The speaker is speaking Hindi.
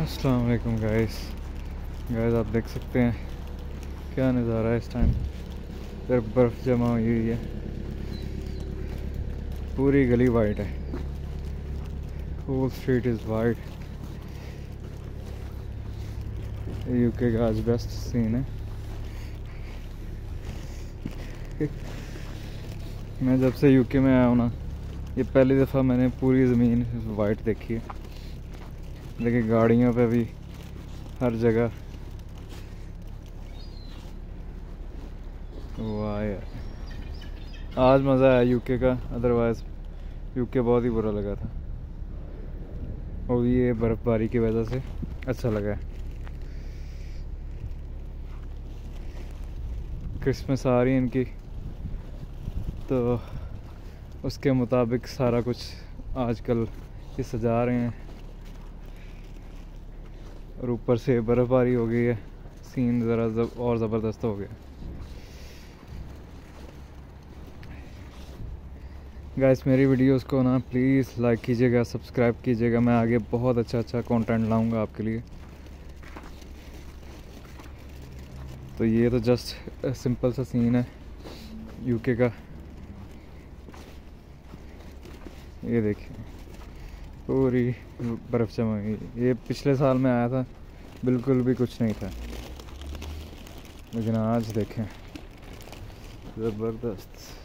अस्सलाम वालेकुम गाइस आप देख सकते हैं क्या नज़ारा है इस टाइम। फिर बर्फ़ जमा हुई है, पूरी गली वाइट है, whole street is white. UK का आज बेस्ट सीन है। मैं जब से यूके में आया हूँ ना, ये पहली दफ़ा मैंने पूरी ज़मीन वाइट देखी है। देखिए गाड़ियों पे भी हर जगह। वाह यार, आज मज़ा आया यूके का, अदरवाइज़ यूके बहुत ही बुरा लगा था। और ये बर्फ़बारी की वजह से अच्छा लगा है। क्रिसमस आ रही है इनकी, तो उसके मुताबिक सारा कुछ आजकल ये सजा रहे हैं। और ऊपर से बर्फ़बारी हो गई है, सीन ज़रा और ज़बरदस्त हो गया। गाइस मेरी वीडियोस को ना प्लीज़ लाइक कीजिएगा, सब्सक्राइब कीजिएगा। मैं आगे बहुत अच्छा कंटेंट लाऊंगा आपके लिए। तो ये तो जस्ट सिंपल सा सीन है यूके का। ये देखिए पूरी बर्फ़ जमा हुई। ये पिछले साल में आया था, बिल्कुल भी कुछ नहीं था, लेकिन आज देखें ज़बरदस्त।